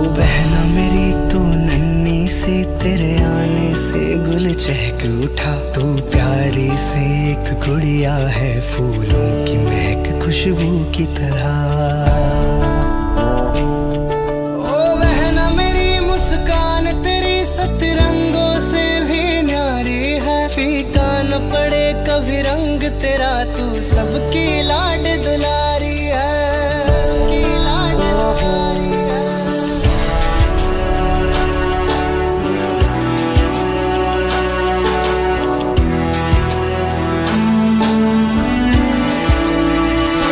बहना मेरी तू नन्ही सी, तेरे आने से गुल चहक उठा। तू प्यारी सी एक गुड़िया है, फूलों की महक खुशबू की तरह। ओ बहना मेरी मुस्कान तेरी सतरंगों से भी न्यारी है। फीका न पड़े कभी रंग तेरा, तू सबकी लाड दुला।